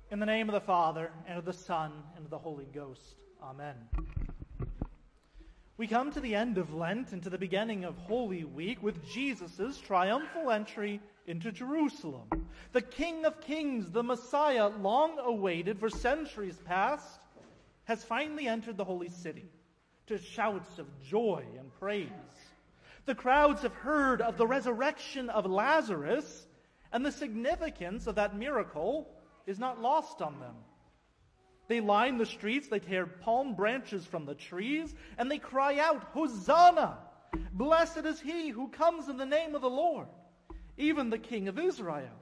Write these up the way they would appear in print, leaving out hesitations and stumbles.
In the name of the Father, and of the Son, and of the Holy Ghost. Amen. We come to the end of Lent and to the beginning of Holy Week with Jesus' triumphal entry into Jerusalem. The King of Kings, the Messiah, long awaited for centuries past, has finally entered the holy city to shouts of joy and praise. The crowds have heard of the resurrection of Lazarus, and the significance of that miracle is not lost on them. They line the streets, they tear palm branches from the trees, and they cry out, "Hosanna! Blessed is he who comes in the name of the Lord, even the King of Israel."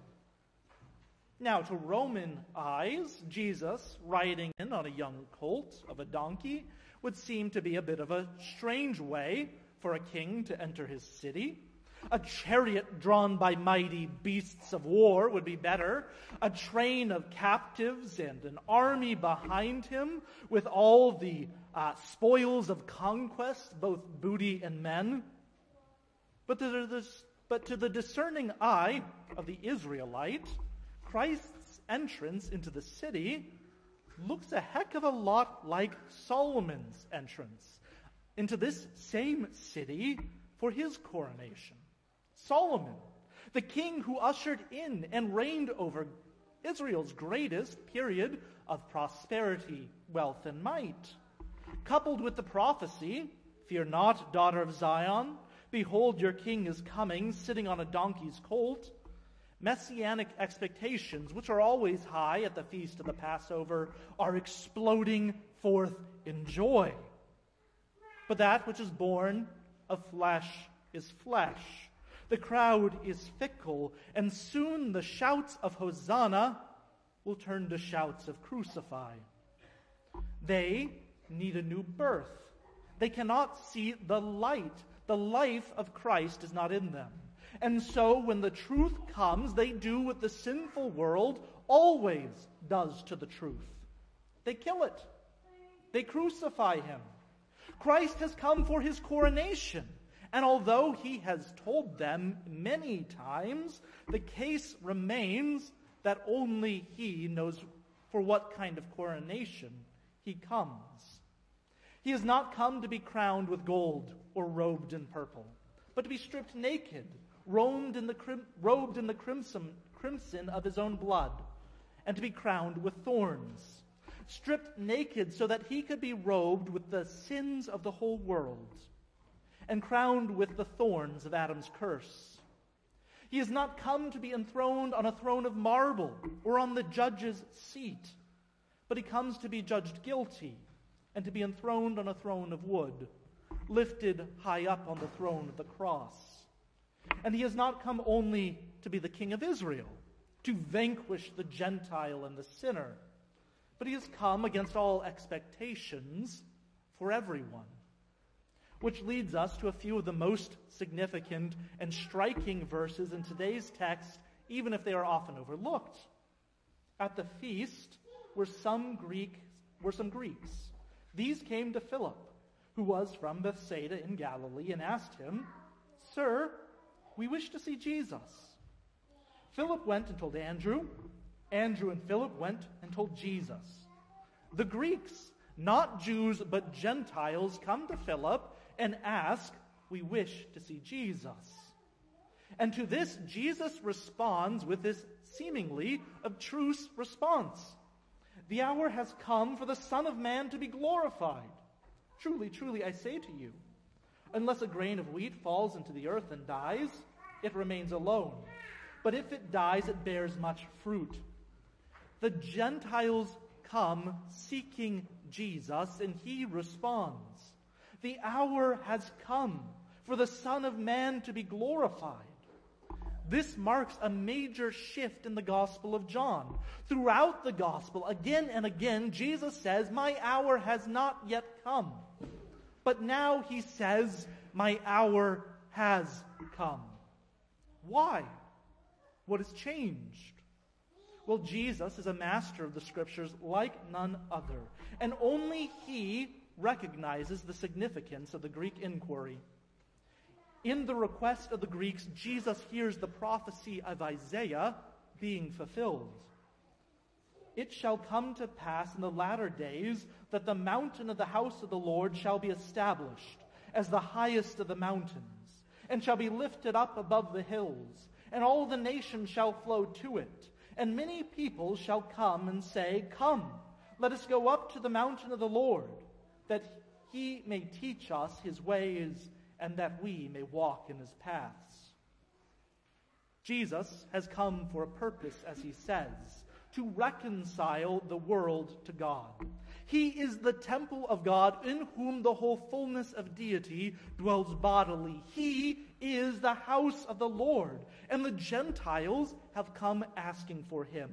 Now, to Roman eyes, Jesus riding in on a young colt of a donkey would seem to be a bit of a strange way for a king to enter his city. A chariot drawn by mighty beasts of war would be better. A train of captives and an army behind him with all the spoils of conquest, both booty and men. But to the discerning eye of the Israelite, Christ's entrance into the city looks a heck of a lot like Solomon's entrance into this same city for his coronation. Solomon, the king who ushered in and reigned over Israel's greatest period of prosperity, wealth, and might. Coupled with the prophecy, "Fear not, daughter of Zion, behold your king is coming, sitting on a donkey's colt," messianic expectations, which are always high at the feast of the Passover, are exploding forth in joy. But that which is born of flesh is flesh. The crowd is fickle, and soon the shouts of Hosanna will turn to shouts of crucify. They need a new birth. They cannot see the light. The life of Christ is not in them. And so when the truth comes, they do what the sinful world always does to the truth. They kill it. They crucify him. Christ has come for his coronation. And although he has told them many times, the case remains that only he knows for what kind of coronation he comes. He has not come to be crowned with gold or robed in purple, but to be stripped naked, robed in the crimson of his own blood, and to be crowned with thorns. Stripped naked so that he could be robed with the sins of the whole world, and crowned with the thorns of Adam's curse. He has not come to be enthroned on a throne of marble or on the judge's seat, but he comes to be judged guilty and to be enthroned on a throne of wood, lifted high up on the throne of the cross. And he has not come only to be the King of Israel, to vanquish the Gentile and the sinner, but he has come against all expectations for everyone. Which leads us to a few of the most significant and striking verses in today's text, even if they are often overlooked. At the feast were some Greeks. These came to Philip, who was from Bethsaida in Galilee, and asked him, "Sir, we wish to see Jesus." Philip went and told Andrew. Andrew and Philip went and told Jesus. The Greeks, not Jews but Gentiles, come to Philip and ask, "We wish to see Jesus." And to this, Jesus responds with this seemingly obtruse response. "The hour has come for the Son of Man to be glorified. Truly, truly, I say to you, unless a grain of wheat falls into the earth and dies, it remains alone. But if it dies, it bears much fruit." The Gentiles come seeking Jesus, and he responds, "The hour has come for the Son of Man to be glorified." This marks a major shift in the Gospel of John. Throughout the Gospel, again and again, Jesus says, "My hour has not yet come." But now he says, "My hour has come." Why? What has changed? Well, Jesus is a master of the Scriptures like none other, and only he recognizes the significance of the Greek inquiry. In the request of the Greeks, Jesus hears the prophecy of Isaiah being fulfilled. it shall come to pass in the latter days that the mountain of the house of the Lord shall be established as the highest of the mountains, and shall be lifted up above the hills, and all the nations shall flow to it. And many people shall come and say, Come, let us go up to the mountain of the Lord, that he may teach us his ways, and that we may walk in his paths. Jesus has come for a purpose, as he says, to reconcile the world to God. He is the temple of God, in whom the whole fullness of deity dwells bodily. He is the house of the Lord, and the Gentiles have come asking for him.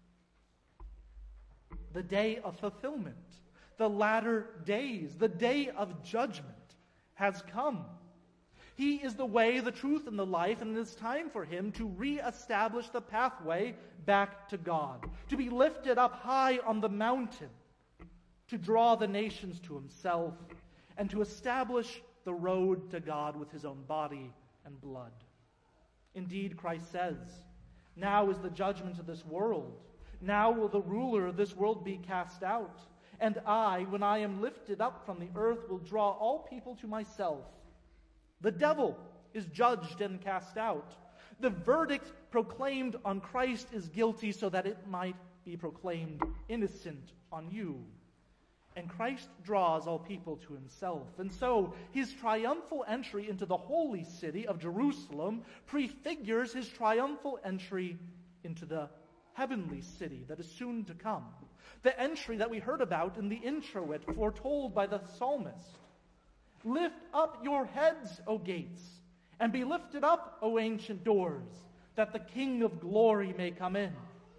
The day of fulfillment, the latter days, the day of judgment has come. He is the way, the truth, and the life, and it is time for him to reestablish the pathway back to God, to be lifted up high on the mountain, to draw the nations to himself, and to establish the road to God with his own body and blood. Indeed, Christ says, Now is the judgment of this world. Now will the ruler of this world be cast out. And I, when I am lifted up from the earth, will draw all people to myself. The devil is judged and cast out. The verdict proclaimed on Christ is guilty, so that it might be proclaimed innocent on you. And Christ draws all people to himself. And so his triumphal entry into the holy city of Jerusalem prefigures his triumphal entry into the heavenly city that is soon to come. The entry that we heard about in the introit, foretold by the psalmist. Lift up your heads, O gates, and be lifted up, O ancient doors, that the King of glory may come in.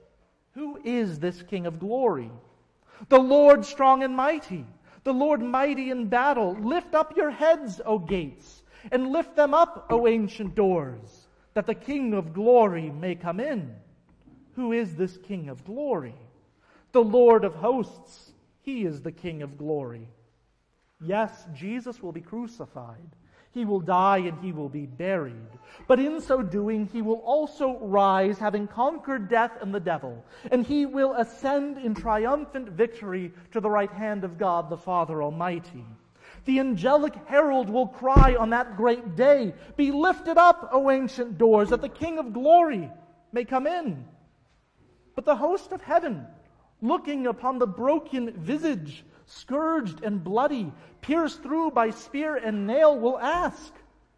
Who is this King of glory? The Lord strong and mighty, the Lord mighty in battle. Lift up your heads, O gates, and lift them up, O ancient doors, that the King of glory may come in. Who is this King of glory? The Lord of hosts, he is the King of glory. Yes, Jesus will be crucified. He will die and he will be buried. But in so doing, he will also rise, having conquered death and the devil. And he will ascend in triumphant victory to the right hand of God the Father Almighty. The angelic herald will cry on that great day, Be lifted up, O ancient doors, that the King of glory may come in. But the host of heaven, looking upon the broken visage, scourged and bloody, pierced through by spear and nail, will ask,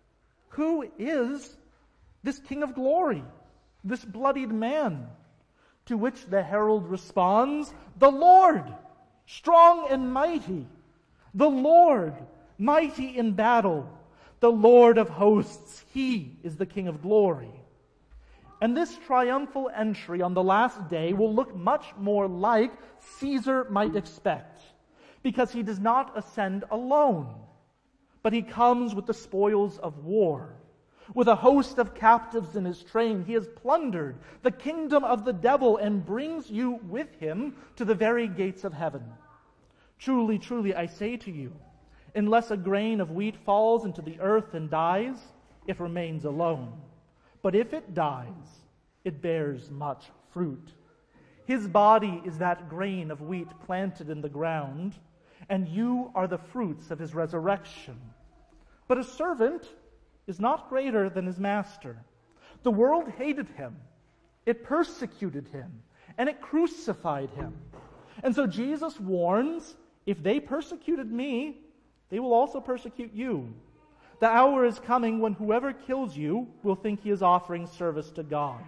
Who is this King of glory, this bloodied man? To which the herald responds, The Lord, strong and mighty, the Lord, mighty in battle, the Lord of hosts, he is the King of glory. And this triumphal entry on the last day will look much more like Caesar might expect, because he does not ascend alone, but he comes with the spoils of war. With a host of captives in his train, he has plundered the kingdom of the devil and brings you with him to the very gates of heaven. Truly, truly, I say to you, unless a grain of wheat falls into the earth and dies, it remains alone. But if it dies, it bears much fruit. His body is that grain of wheat planted in the ground, and you are the fruits of his resurrection. But a servant is not greater than his master. The world hated him. It persecuted him, and it crucified him. And so Jesus warns, if they persecuted me, they will also persecute you. The hour is coming when whoever kills you will think he is offering service to God.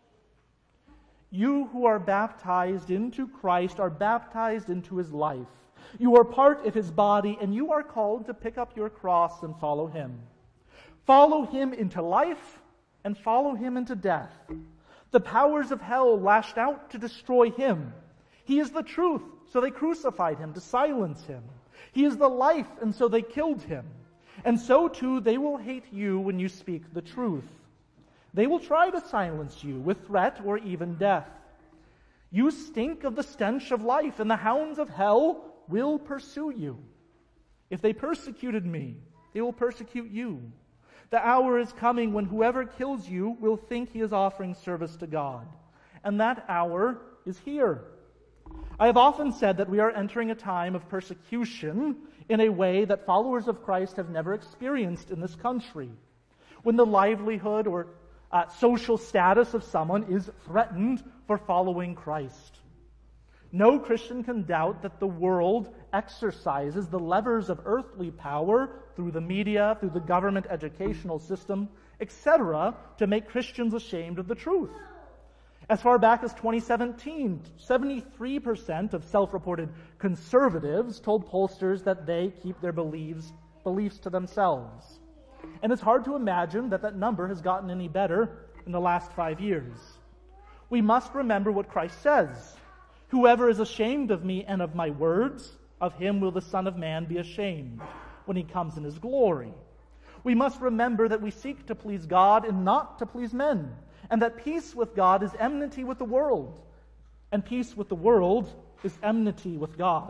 You who are baptized into Christ are baptized into his life. You are part of his body, and you are called to pick up your cross and follow him. Follow him into life, and follow him into death. The powers of hell lashed out to destroy him. He is the truth, so they crucified him to silence him. He is the life, and so they killed him. And so too they will hate you when you speak the truth. They will try to silence you with threat or even death. You stink of the stench of life, and the hounds of hell will pursue you. If they persecuted me, they will persecute you. The hour is coming when whoever kills you will think he is offering service to God. And that hour is here. I have often said that we are entering a time of persecution in a way that followers of Christ have never experienced in this country, when the livelihood or social status of someone is threatened for following Christ. No Christian can doubt that the world exercises the levers of earthly power through the media, through the government educational system, etc., to make Christians ashamed of the truth. As far back as 2017, 73% of self-reported conservatives told pollsters that they keep their beliefs to themselves. And it's hard to imagine that that number has gotten any better in the last 5 years. We must remember what Christ says. Whoever is ashamed of me and of my words, of him will the Son of Man be ashamed when he comes in his glory. We must remember that we seek to please God and not to please men, and that peace with God is enmity with the world, and peace with the world is enmity with God.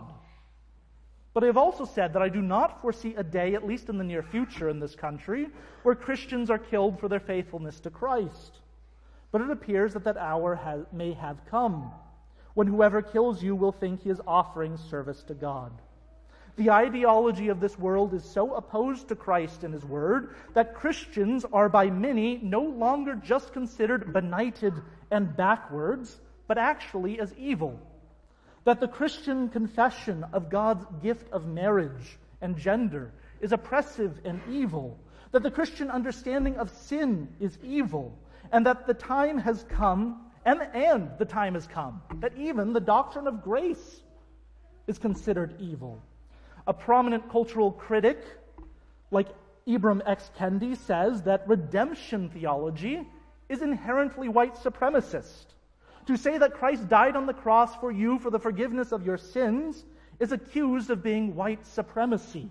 But I have also said that I do not foresee a day, at least in the near future in this country, where Christians are killed for their faithfulness to Christ. But it appears that that hour may have come, when whoever kills you will think he is offering service to God. The ideology of this world is so opposed to Christ and his word that Christians are by many no longer just considered benighted and backwards, but actually as evil. That the Christian confession of God's gift of marriage and gender is oppressive and evil. That the Christian understanding of sin is evil. And that the time has come, and the time has come, that even the doctrine of grace is considered evil. A prominent cultural critic, like Ibram X. Kendi, says that redemption theology is inherently white supremacist. To say that Christ died on the cross for you for the forgiveness of your sins is accused of being white supremacy.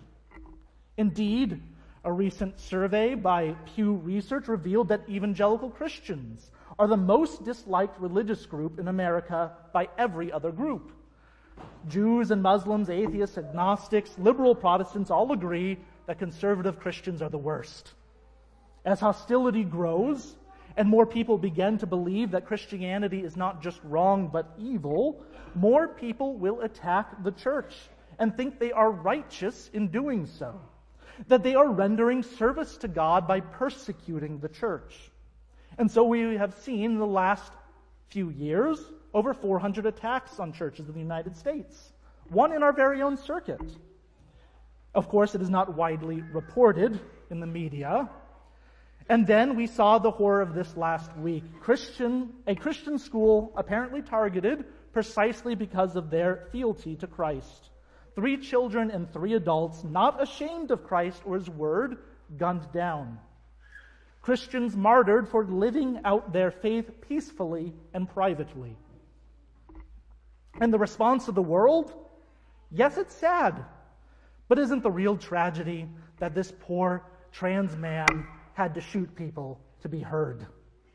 Indeed, a recent survey by Pew Research revealed that evangelical Christians are the most disliked religious group in America by every other group. Jews and Muslims, atheists, agnostics, liberal Protestants all agree that conservative Christians are the worst. As hostility grows and more people begin to believe that Christianity is not just wrong but evil, more people will attack the church and think they are righteous in doing so, that they are rendering service to God by persecuting the church. And so we have seen in the last few years over 400 attacks on churches in the United States, one in our very own circuit. Of course, it is not widely reported in the media. And then we saw the horror of this last week. A Christian school apparently targeted precisely because of their fealty to Christ. 3 children and 3 adults, not ashamed of Christ or his word, gunned down. Christians martyred for living out their faith peacefully and privately. And the response of the world? Yes, it's sad. But isn't the real tragedy that this poor trans man had to shoot people to be heard?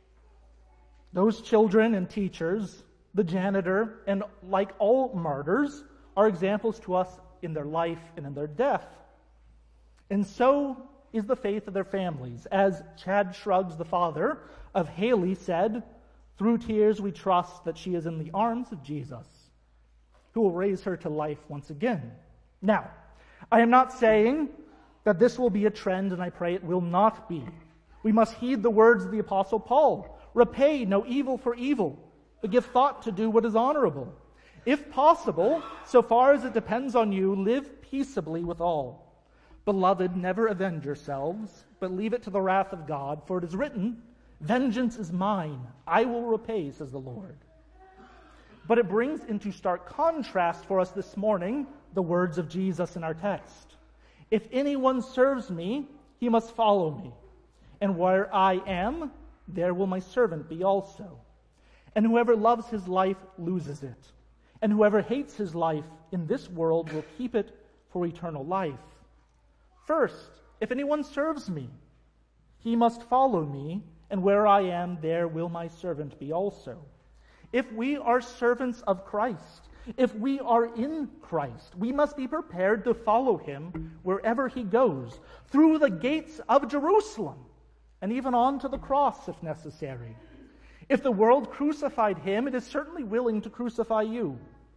Those children and teachers, the janitor, and like all martyrs, are examples to us in their life and in their death. And so is the faith of their families. As Chad Shrugs, the father of Haley, said, "Through tears we trust that she is in the arms of Jesus, who will raise her to life once again." Now, I am not saying that this will be a trend, and I pray it will not be. We must heed the words of the Apostle Paul. Repay no evil for evil, but give thought to do what is honorable. If possible, so far as it depends on you, live peaceably with all. Beloved, never avenge yourselves, but leave it to the wrath of God, for it is written, "Vengeance is mine, I will repay," says the Lord. But it brings into stark contrast for us this morning the words of Jesus in our text. "If anyone serves me, he must follow me. And where I am, there will my servant be also. And whoever loves his life loses it. And whoever hates his life in this world will keep it for eternal life. First, if anyone serves me, he must follow me, and where I am, there will my servant be also." If we are servants of Christ, if we are in Christ, we must be prepared to follow him wherever he goes, through the gates of Jerusalem, and even on to the cross if necessary. If the world crucified him, it is certainly willing to crucify you.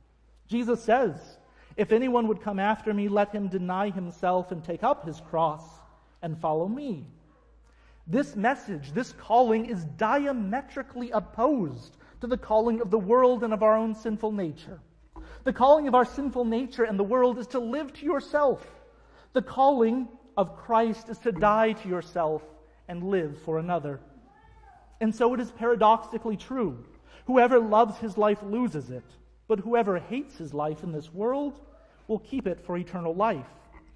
Jesus says, "If anyone would come after me, let him deny himself and take up his cross and follow me." This message, this calling, is diametrically opposed to the calling of the world and of our own sinful nature. The calling of our sinful nature and the world is to live to yourself. The calling of Christ is to die to yourself and live for another. And so it is paradoxically true. Whoever loves his life loses it, but whoever hates his life in this world will keep it for eternal life.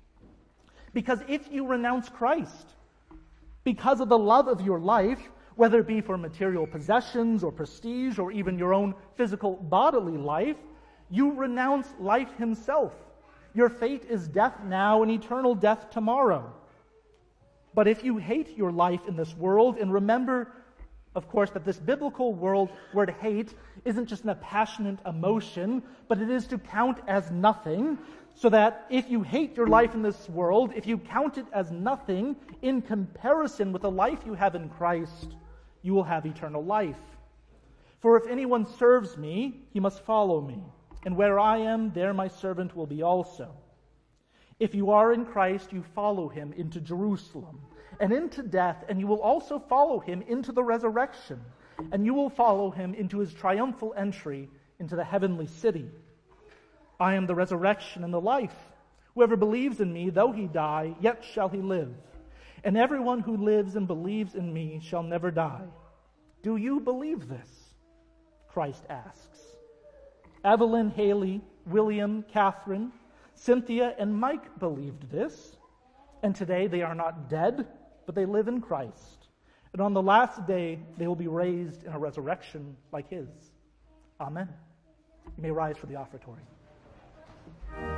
Because if you renounce Christ, because of the love of your life, whether it be for material possessions or prestige or even your own physical bodily life, you renounce life himself. Your fate is death now and eternal death tomorrow. But if you hate your life in this world, and remember, of course, that this biblical word hate isn't just a passionate emotion, but it is to count as nothing, so that if you hate your life in this world, if you count it as nothing in comparison with the life you have in Christ, you will have eternal life. For if anyone serves me, he must follow me, and where I am, there my servant will be also. If you are in Christ, you follow him into Jerusalem and into death, and you will also follow him into the resurrection, and you will follow him into his triumphal entry into the heavenly city. I am the resurrection and the life. Whoever believes in me, though he die, yet shall he live. And everyone who lives and believes in me shall never die. Do you believe this? Christ asks. Evelyn, Haley, William, Catherine, Cynthia, and Mike believed this. And today they are not dead, but they live in Christ. And on the last day, they will be raised in a resurrection like his. Amen. You may rise for the offertory.